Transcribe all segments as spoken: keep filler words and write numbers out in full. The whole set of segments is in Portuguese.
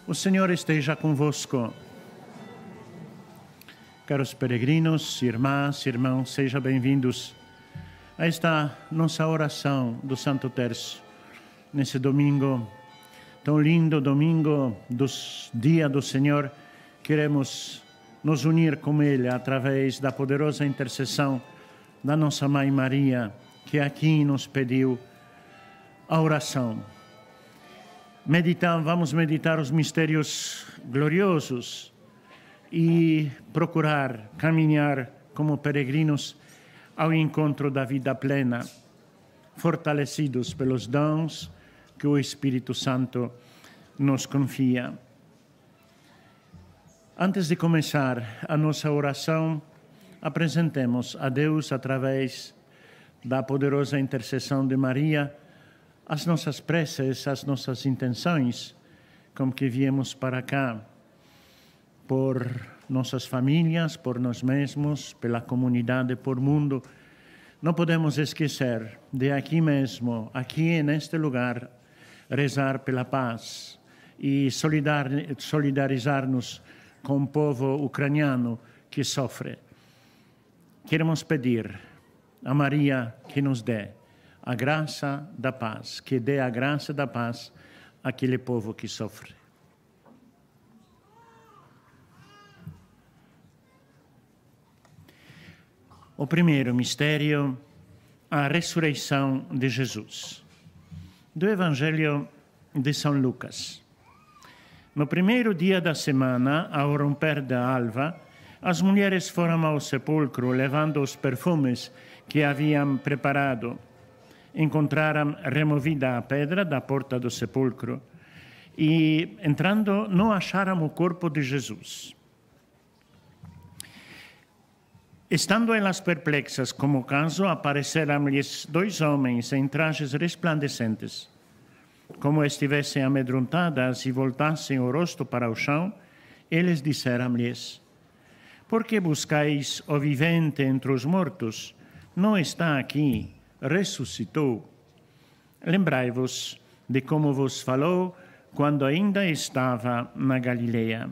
O Senhor esteja convosco. Caros peregrinos, irmãs, irmãos, sejam bem-vindos a esta nossa oração do Santo Terço, nesse domingo, tão lindo domingo do dia do Senhor. Queremos nos unir com Ele através da poderosa intercessão da nossa Mãe Maria, que aqui nos pediu a oração. Meditar, vamos meditar os mistérios gloriosos e procurar caminhar como peregrinos ao encontro da vida plena, fortalecidos pelos dons que o Espírito Santo nos confia. Antes de começar a nossa oração, apresentemos a Deus, através da poderosa intercessão de Maria, as nossas preces, as nossas intenções, como que viemos para cá, por nossas famílias, por nós mesmos, pela comunidade, por mundo. Não podemos esquecer de aqui mesmo, aqui neste lugar, rezar pela paz e solidarizar-nos com o povo ucraniano que sofre. Queremos pedir a Maria que nos dê a graça da paz, que dê a graça da paz àquele povo que sofre. O primeiro mistério, a ressurreição de Jesus. Do Evangelho de São Lucas. No primeiro dia da semana, ao romper da alva, as mulheres foram ao sepulcro levando os perfumes que haviam preparado. Encontraram removida a pedra da porta do sepulcro e, entrando, não acharam o corpo de Jesus. Estando elas perplexas como o caso, apareceram-lhes dois homens em trajes resplandecentes. Como estivessem amedrontadas e voltassem o rosto para o chão, eles disseram-lhes: Por que buscais o vivente entre os mortos? Não está aqui, ressuscitou. Lembrai-vos de como vos falou quando ainda estava na Galileia.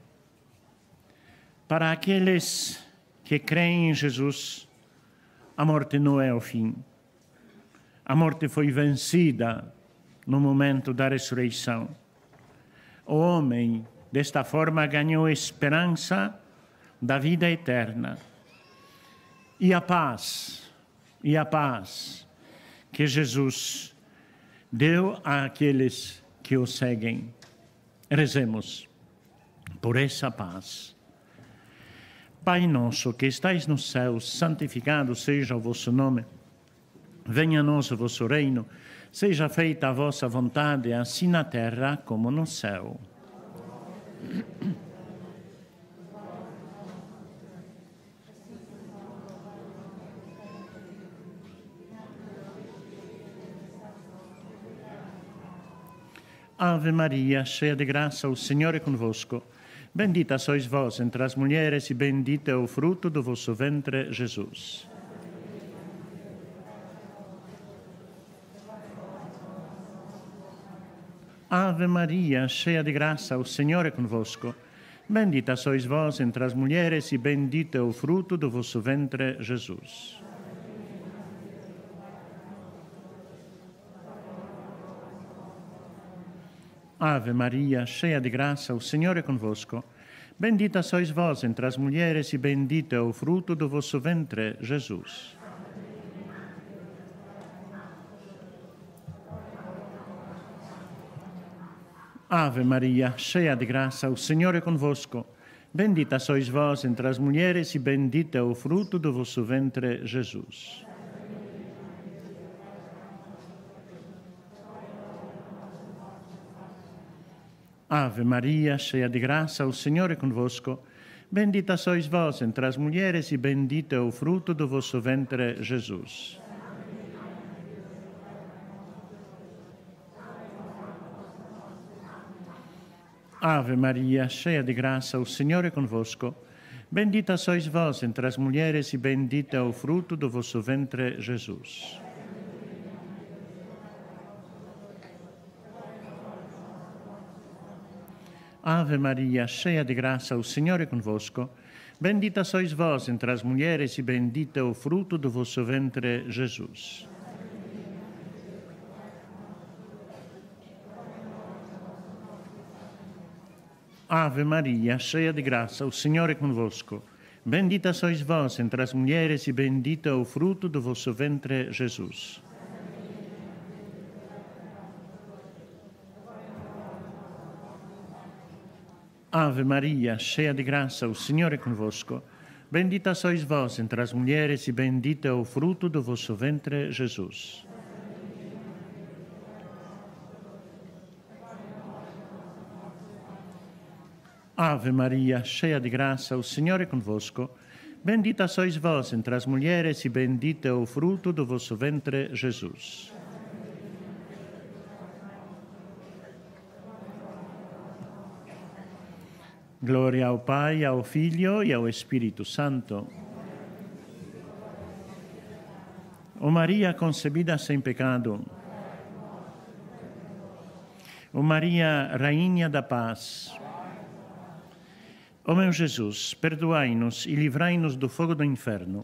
Para aqueles que creem em Jesus, a morte não é o fim. A morte foi vencida no momento da ressurreição. O homem, desta forma, ganhou esperança da vida eterna. E a paz, e a paz que Jesus deu àqueles que o seguem. Rezemos por essa paz. Pai nosso, que estais nos céus, santificado seja o vosso nome. Venha a nós o vosso reino. Seja feita a vossa vontade, assim na terra como no céu. Ave Maria, cheia de graça, o Senhor é convosco. Bendita sois vós entre as mulheres e bendito é o fruto do vosso ventre, Jesus. Ave Maria, cheia de graça, o Senhor é convosco. Bendita sois vós entre as mulheres e bendito é o fruto do vosso ventre, Jesus. Ave Maria, cheia de graça, o Senhor é convosco. Bendita sois vós entre as mulheres e bendito é o fruto do vosso ventre, Jesus. Ave Maria, cheia de graça, o Senhor é convosco. Bendita sois vós entre as mulheres e bendito é o fruto do vosso ventre, Jesus. Ave Maria, cheia de graça, o Senhor é convosco. Bendita sois vós entre as mulheres e bendito é o fruto do vosso ventre, Jesus. Ave Maria, cheia de graça, o Senhor é convosco. Bendita sois vós entre as mulheres e bendito é o fruto do vosso ventre, Jesus. Ave Maria, cheia de graça, o Senhor é convosco. Bendita sois vós entre as mulheres e bendito é o fruto do vosso ventre, Jesus. Ave Maria, cheia de graça, o Senhor é convosco. Bendita sois vós entre as mulheres e bendito é o fruto do vosso ventre, Jesus. Ave Maria, cheia de graça, o Senhor é convosco. Bendita sois vós entre as mulheres e bendito é o fruto do vosso ventre, Jesus. Ave Maria, cheia de graça, o Senhor é convosco. Bendita sois vós entre as mulheres e bendito é o fruto do vosso ventre, Jesus. Glória ao Pai, ao Filho e ao Espírito Santo. Ó Maria concebida sem pecado. Ó Maria, Rainha da Paz. Ó meu Jesus, perdoai-nos e livrai-nos do fogo do inferno.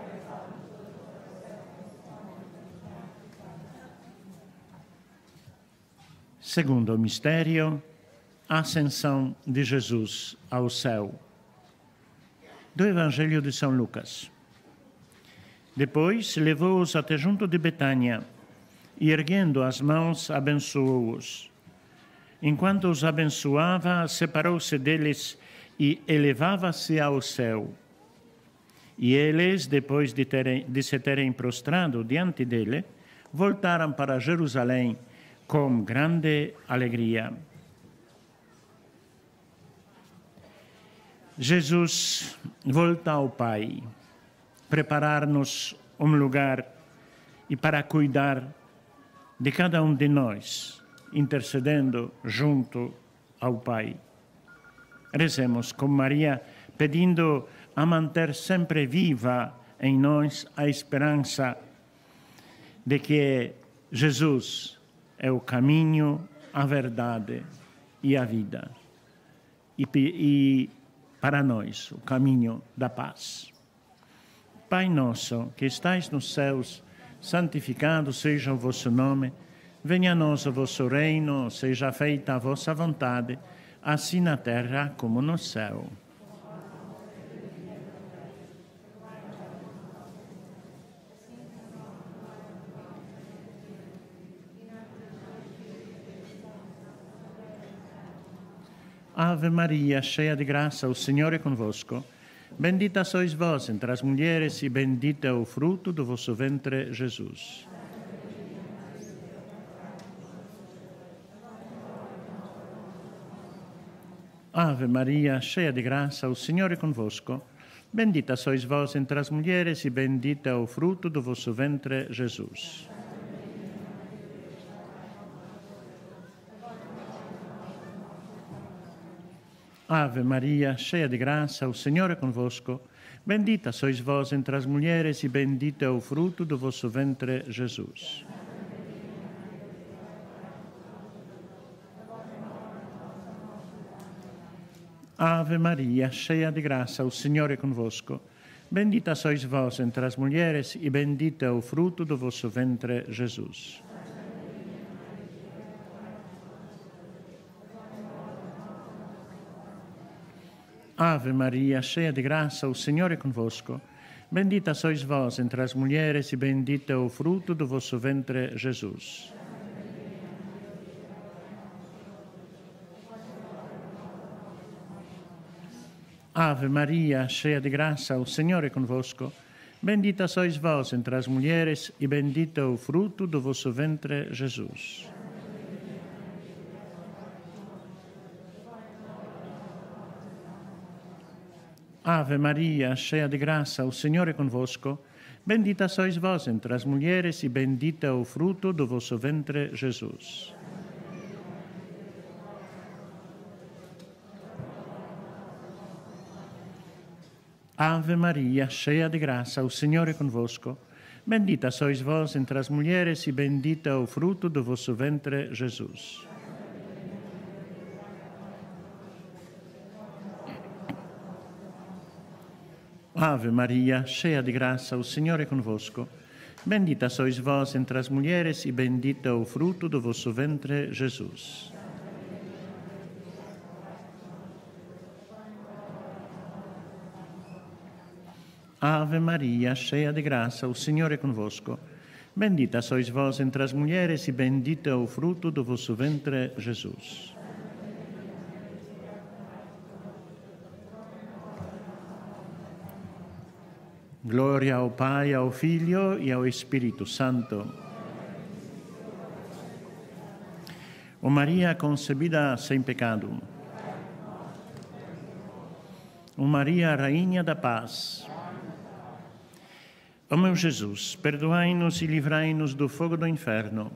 Segundo mistério, a ascensão de Jesus ao céu. Do Evangelho de São Lucas. Depois levou-os até junto de Betânia e, erguendo as mãos, abençoou-os. Enquanto os abençoava, separou-se deles e elevava-se ao céu. E eles, depois de, terem, de se terem prostrado diante dele, voltaram para Jerusalém com grande alegria. Jesus volta ao Pai, preparar-nos um lugar e para cuidar de cada um de nós, intercedendo junto ao Pai. Rezemos com Maria, pedindo a manter sempre viva em nós a esperança de que Jesus é o caminho, a verdade e a vida. E, e para nós, o caminho da paz. Pai nosso, que estais nos céus, santificado seja o vosso nome, venha a nós o vosso reino, seja feita a vossa vontade, assim na terra como no céu. Ave Maria, cheia de graça, o Senhor é convosco. Bendita sois vós entre as mulheres e bendito é o fruto do vosso ventre, Jesus. Ave Maria, cheia de graça, o Senhor é convosco. Bendita sois vós entre as mulheres e bendito é o fruto do vosso ventre, Jesus. Ave Maria, cheia de graça, o Senhor é convosco. Bendita sois vós entre as mulheres e bendito é o fruto do vosso ventre, Jesus. Ave Maria, cheia de graça, o Senhor é convosco. Bendita sois vós entre as mulheres e bendito é o fruto do vosso ventre, Jesus. Ave Maria, cheia de graça, o Senhor é convosco. Bendita sois vós entre as mulheres e bendito é o fruto do vosso ventre, Jesus. Ave Maria, cheia de graça, o Senhor é convosco. Bendita sois vós entre as mulheres e bendito é o fruto do vosso ventre, Jesus. Ave Maria, cheia de graça, o Senhor é convosco. Bendita sois vós entre as mulheres e bendito é o fruto do vosso ventre, Jesus. Ave Maria, cheia de graça, o Senhor é convosco. Bendita sois vós entre as mulheres e bendito é o fruto do vosso ventre, Jesus. Ave Maria, cheia de graça, o Senhor é convosco. Bendita sois vós entre as mulheres e bendito é o fruto do vosso ventre, Jesus. Ave Maria, cheia de graça, o Senhor é convosco. Bendita sois vós entre as mulheres e bendito é o fruto do vosso ventre, Jesus. Glória ao Pai, ao Filho e ao Espírito Santo. Ó Maria concebida sem pecado. Ó Maria, Rainha da Paz. Ó meu Jesus, perdoai-nos e livrai-nos do fogo do inferno.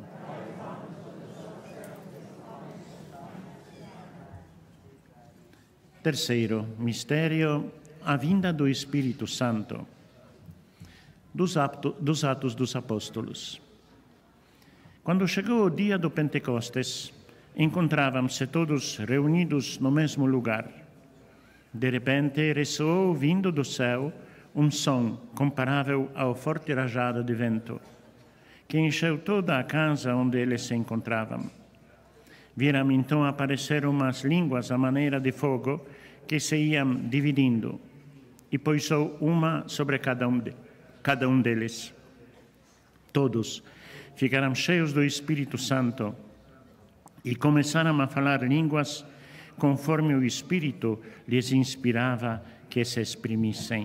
Terceiro mistério, a vinda do Espírito Santo. Dos, apto, dos Atos dos Apóstolos. Quando chegou o dia do Pentecostes, encontravam-se todos reunidos no mesmo lugar. De repente, ressoou vindo do céu um som comparável ao forte rajada de vento, que encheu toda a casa onde eles se encontravam. Viram então aparecer umas línguas à maneira de fogo que se iam dividindo, e pousou uma sobre cada um deles. cada um deles. Todos ficaram cheios do Espírito Santo e começaram a falar línguas conforme o Espírito lhes inspirava que se exprimissem.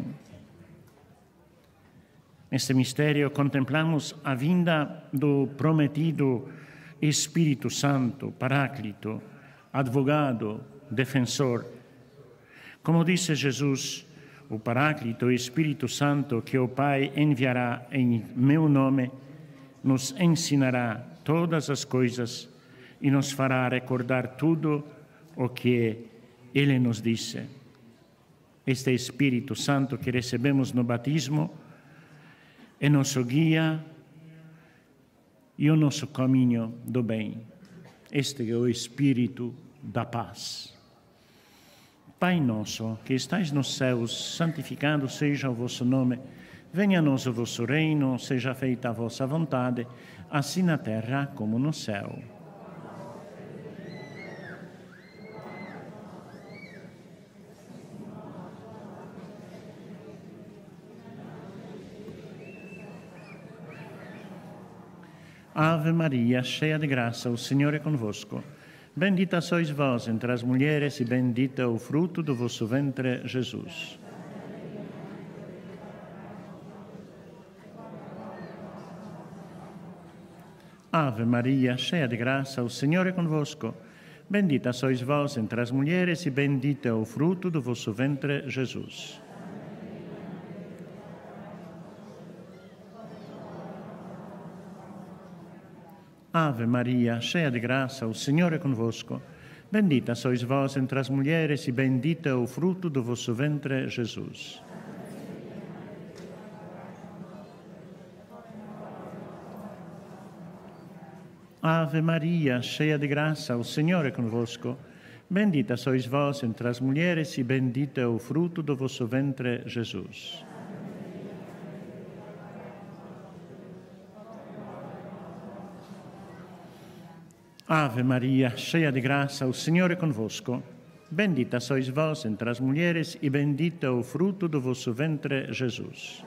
Neste mistério contemplamos a vinda do prometido Espírito Santo, Paráclito, advogado, defensor. Como disse Jesus, o Paráclito, o Espírito Santo, que o Pai enviará em meu nome, nos ensinará todas as coisas e nos fará recordar tudo o que Ele nos disse. Este Espírito Santo que recebemos no batismo é nosso guia e o nosso caminho do bem. Este é o Espírito da paz. Pai nosso, que estais nos céus, santificado seja o vosso nome. Venha a nós o vosso reino, seja feita a vossa vontade, assim na terra como no céu. Ave Maria, cheia de graça, o Senhor é convosco. Bendita sois vós entre as mulheres e bendito é o fruto do vosso ventre, Jesus. Ave Maria, cheia de graça, o Senhor é convosco. Bendita sois vós entre as mulheres e bendito é o fruto do vosso ventre, Jesus. Ave Maria, cheia de graça, o Senhor é convosco. Bendita sois vós entre as mulheres e bendito é o fruto do vosso ventre, Jesus. Ave Maria, cheia de graça, o Senhor é convosco. Bendita sois vós entre as mulheres e bendito é o fruto do vosso ventre, Jesus. Ave Maria, cheia de graça, o Senhor é convosco. Bendita sois vós entre as mulheres e bendito é o fruto do vosso ventre, Jesus.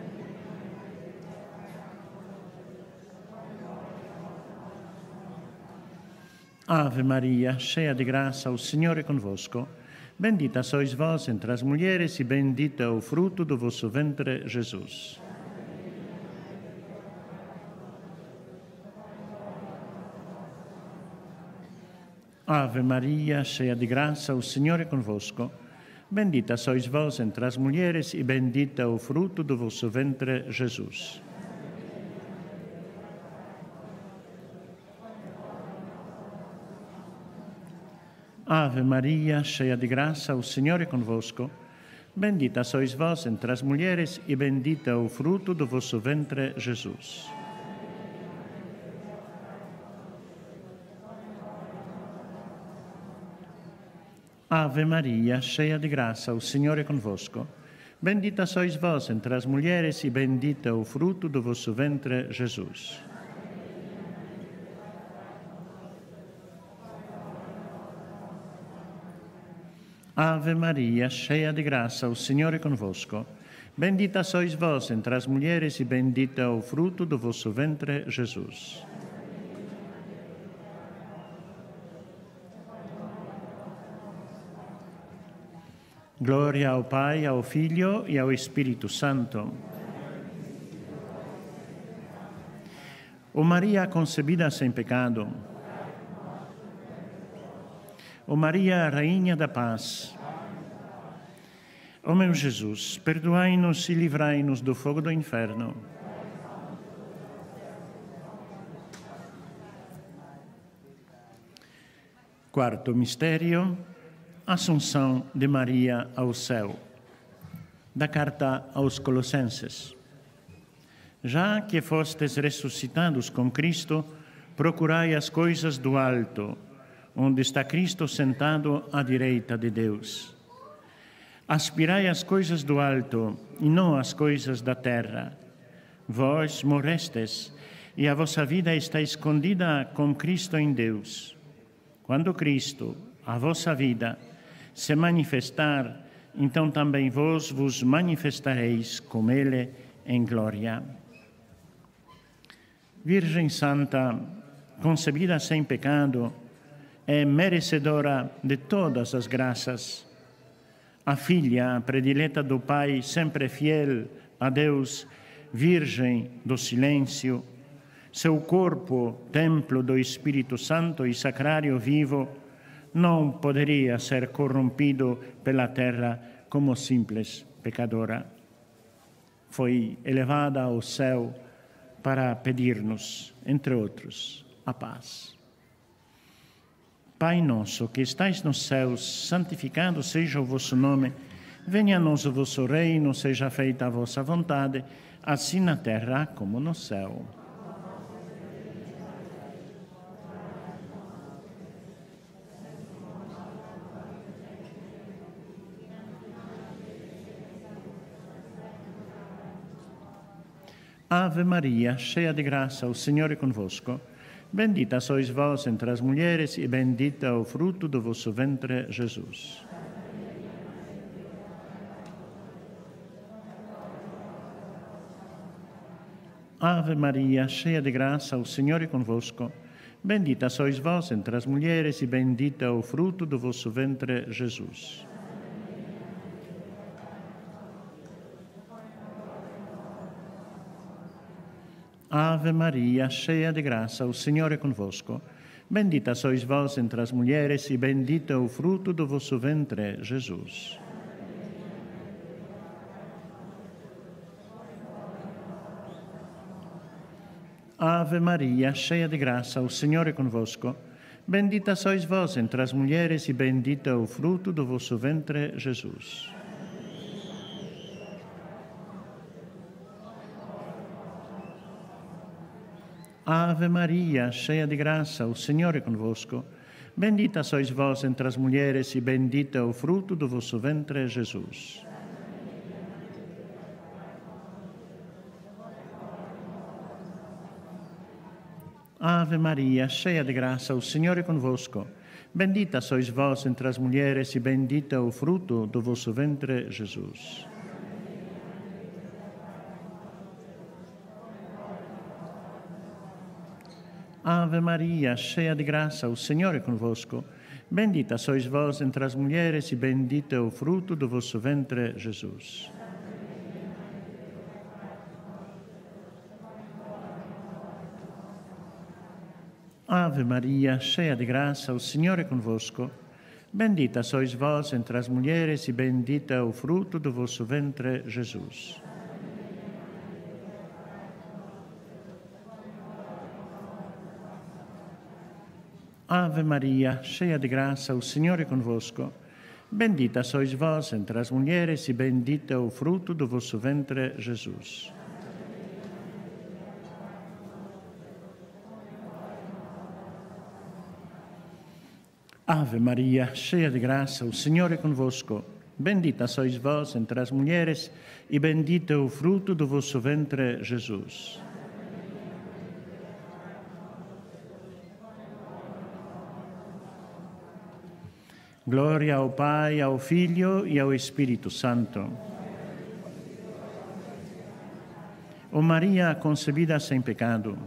Ave Maria, cheia de graça, o Senhor é convosco. Bendita sois vós entre as mulheres e bendito é o fruto do vosso ventre, Jesus. Ave Maria, cheia de graça, o Senhor é convosco. Bendita sois vós entre as mulheres e bendito é o fruto do vosso ventre, Jesus. Ave Maria, cheia de graça, o Senhor é convosco. Bendita sois vós entre as mulheres e bendito é o fruto do vosso ventre, Jesus. Ave Maria, cheia de graça, o Senhor é convosco. Bendita sois vós entre as mulheres e bendito é o fruto do vosso ventre, Jesus. Ave Maria, cheia de graça, o Senhor é convosco. Bendita sois vós entre as mulheres e bendito é o fruto do vosso ventre, Jesus. Glória ao Pai, ao Filho e ao Espírito Santo. Ó Maria concebida sem pecado, ó Maria, Rainha da Paz, ó meu Jesus, perdoai-nos e livrai-nos do fogo do inferno. Quarto mistério, Assunção de Maria ao céu. Da carta aos Colossenses. Já que fostes ressuscitados com Cristo, procurai as coisas do alto, onde está Cristo sentado à direita de Deus. Aspirai às coisas do alto e não às coisas da terra. Vós morrestes e a vossa vida está escondida com Cristo em Deus. Quando Cristo, a vossa vida, se manifestar, então também vós vos manifestareis com Ele em glória. Virgem Santa, concebida sem pecado, é merecedora de todas as graças. A filha predileta do Pai, sempre fiel a Deus, virgem do silêncio, seu corpo, templo do Espírito Santo e sacrário vivo, não poderia ser corrompido pela terra como simples pecadora. Foi elevada ao céu para pedir-nos, entre outros, a paz. Pai nosso, que estais nos céus, santificado seja o vosso nome. Venha a nós o vosso reino, seja feita a vossa vontade, assim na terra como no céu. Ave Maria, cheia de graça, o Senhor é convosco. Bendita sois vós entre as mulheres e bendito é o fruto do vosso ventre, Jesus. Ave Maria, cheia de graça, o Senhor é convosco. Bendita sois vós entre as mulheres e bendito é o fruto do vosso ventre, Jesus. Ave Maria, cheia de graça, o Senhor é convosco. Bendita sois vós entre as mulheres e bendito é o fruto do vosso ventre, Jesus. Ave Maria, cheia de graça, o Senhor é convosco. Bendita sois vós entre as mulheres e bendito é o fruto do vosso ventre, Jesus. Ave Maria, cheia de graça, o Senhor é convosco. Bendita sois vós entre as mulheres e bendito é o fruto do vosso ventre, Jesus. Ave Maria, cheia de graça, o Senhor é convosco. Bendita sois vós entre as mulheres e bendito é o fruto do vosso ventre, Jesus. Ave Maria, cheia de graça, o Senhor é convosco. Bendita sois vós entre as mulheres e bendito é o fruto do vosso ventre, Jesus. Ave Maria, cheia de graça, o Senhor é convosco. Bendita sois vós entre as mulheres e bendito é o fruto do vosso ventre, Jesus. Ave Maria, cheia de graça, o Senhor é convosco. Bendita sois vós entre as mulheres e bendito é o fruto do vosso ventre, Jesus. Ave Maria, cheia de graça, o Senhor é convosco. Bendita sois vós entre as mulheres, e bendito é o fruto do vosso ventre, Jesus. Glória ao Pai, ao Filho e ao Espírito Santo. Ó Maria concebida sem pecado.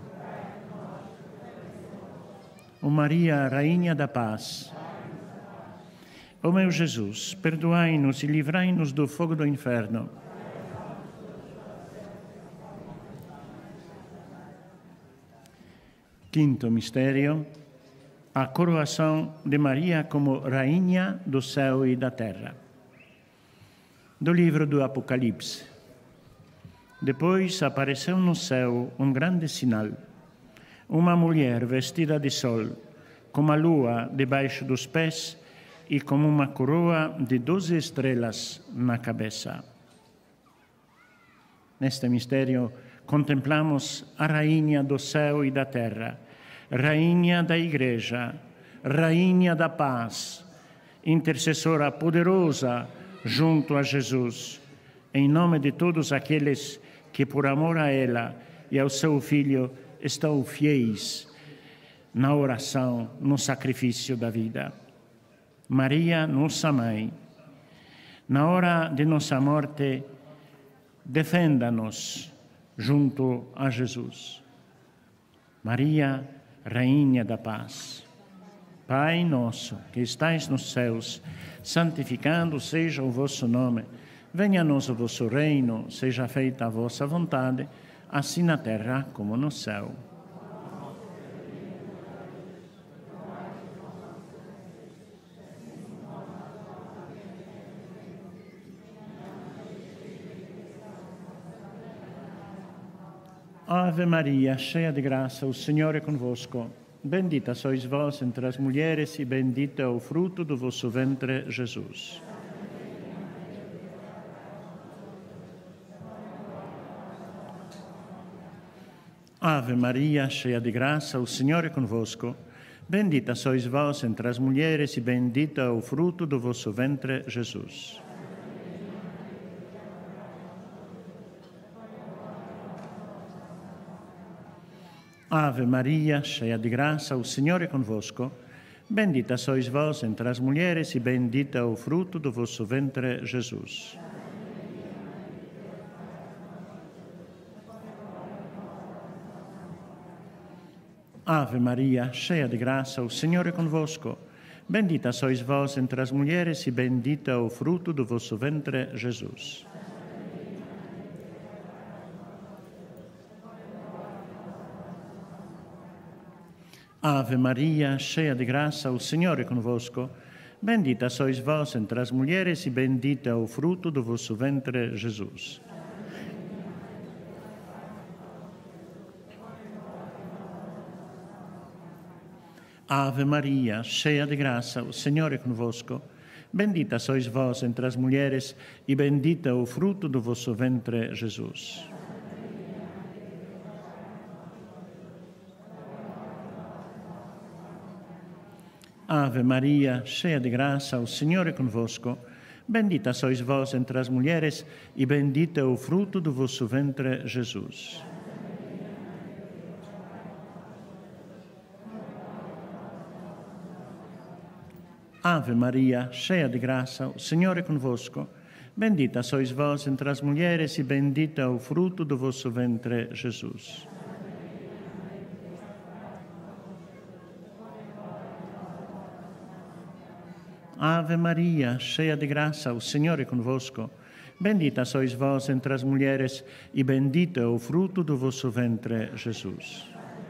Ó Maria, Rainha da Paz. Ó meu Jesus, perdoai-nos e livrai-nos do fogo do inferno. Quinto mistério, a coroação de Maria como Rainha do céu e da terra. Do livro do Apocalipse. Depois apareceu no céu um grande sinal, uma mulher vestida de sol, com a lua debaixo dos pés e com uma coroa de doze estrelas na cabeça. Neste mistério, contemplamos a Rainha do céu e da terra, Rainha da Igreja, Rainha da Paz, intercessora poderosa junto a Jesus, em nome de todos aqueles que, por amor a ela e ao seu Filho, estão fiéis na oração, no sacrifício da vida. Maria, nossa Mãe, na hora de nossa morte, defenda-nos junto a Jesus. Maria, Rainha da Paz. Pai nosso, que estais nos céus, santificado seja o vosso nome. Venha a nós o vosso reino, seja feita a vossa vontade, assim na terra como no céu. Ave Maria, cheia de graça, o Senhor é convosco. Bendita sois vós entre as mulheres e bendito é o fruto do vosso ventre, Jesus. Ave Maria, cheia de graça, o Senhor é convosco. Bendita sois vós entre as mulheres e bendito é o fruto do vosso ventre, Jesus. Ave Maria, cheia de graça, o Senhor é convosco. Bendita sois vós entre as mulheres e bendito é o fruto do vosso ventre, Jesus. Ave Maria, cheia de graça, o Senhor é convosco. Bendita sois vós entre as mulheres e bendito é o fruto do vosso ventre, Jesus. Ave Maria, cheia de graça, o Senhor é convosco. Bendita sois vós entre as mulheres e bendito é o fruto do vosso ventre, Jesus. Ave Maria, cheia de graça, o Senhor é convosco. Bendita sois vós entre as mulheres e bendito é o fruto do vosso ventre, Jesus. Ave Maria, cheia de graça, o Senhor é convosco. Bendita sois vós entre as mulheres e bendito é o fruto do vosso ventre, Jesus. Ave Maria, cheia de graça, o Senhor é convosco. Bendita sois vós entre as mulheres e bendito é o fruto do vosso ventre, Jesus. Ave Maria, cheia de graça, o Senhor é convosco. Bendita sois vós entre as mulheres e bendito é o fruto do vosso ventre, Jesus.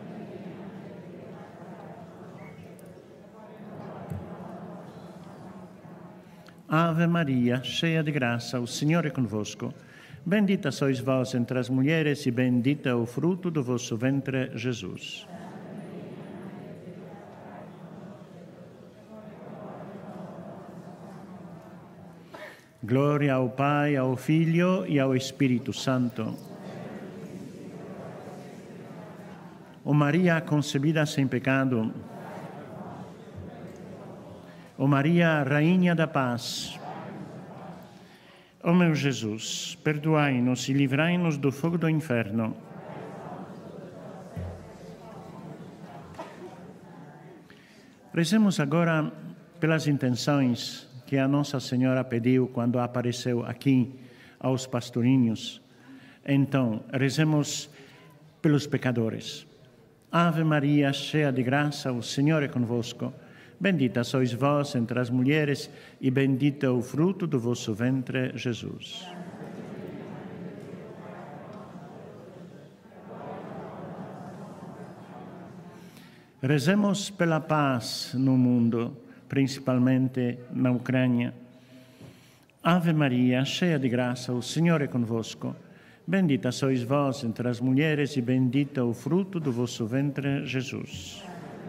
Ave Maria, cheia de graça, o Senhor é convosco. Bendita sois vós entre as mulheres e bendito é o fruto do vosso ventre, Jesus. Glória ao Pai, ao Filho e ao Espírito Santo. Ó Maria concebida sem pecado, ó Maria, Rainha da Paz, Ó meu Jesus, perdoai-nos e livrai-nos do fogo do inferno. Rezemos agora pelas intenções que a Nossa Senhora pediu quando apareceu aqui aos pastorinhos. Então, rezemos pelos pecadores. Ave Maria, cheia de graça, o Senhor é convosco. Bendita sois vós entre as mulheres, e bendito é o fruto do vosso ventre, Jesus. Rezemos pela paz no mundo, principalmente na Ucrânia. Ave Maria, cheia de graça, o Senhor é convosco. Bendita sois vós entre as mulheres, e bendito é o fruto do vosso ventre, Jesus.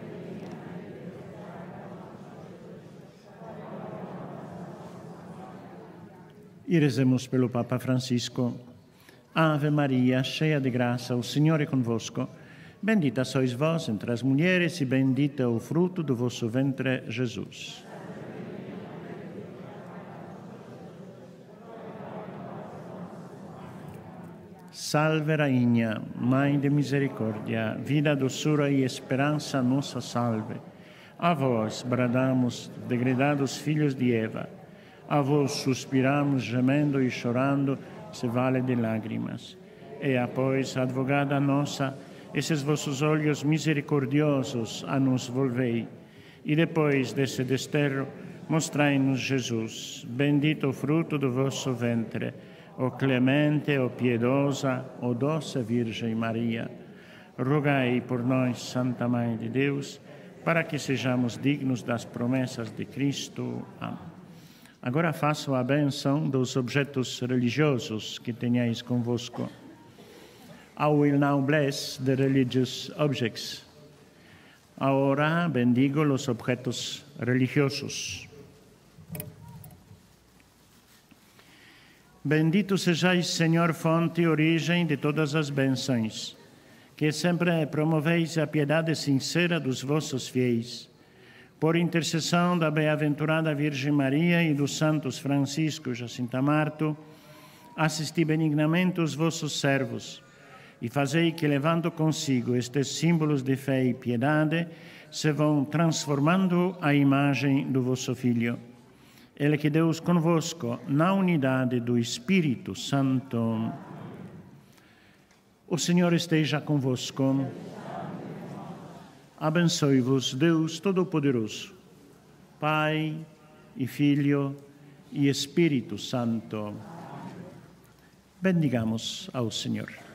E rezemos pelo Papa Francisco. Ave Maria, cheia de graça, o Senhor é convosco. Bendita sois vós entre as mulheres, e bendito é o fruto do vosso ventre, Jesus. Salve, Rainha, Mãe de misericórdia, vida, doçura e esperança, nossa salve. A vós bradamos, degredados filhos de Eva. A vós suspiramos, gemendo e chorando, se vale de lágrimas. E após, advogada nossa, esses vossos olhos misericordiosos a nos volvei. E depois desse desterro, mostrai-nos Jesus, bendito o fruto do vosso ventre, o clemente, o piedosa, o doce Virgem Maria. Rogai por nós, Santa Mãe de Deus, para que sejamos dignos das promessas de Cristo. Amém. Agora faço a benção dos objetos religiosos que tenhais convosco. I will now bless the religious objects. Ahora bendigo los objetos religiosos. Bendito sejais, Senhor, fonte e origem de todas as bênçãos, que sempre promoveis a piedade sincera dos vossos fiéis. Por intercessão da bem-aventurada Virgem Maria e dos santos Francisco e Jacinta Marto, assisti benignamente os vossos servos e fazei que, levando consigo estes símbolos de fé e piedade, se vão transformando à imagem do vosso Filho. Ele que Deus convosco, na unidade do Espírito Santo. O Senhor esteja convosco. Abençoe-vos Deus Todo-Poderoso, Pai e Filho e Espírito Santo. Bendigamos ao Senhor.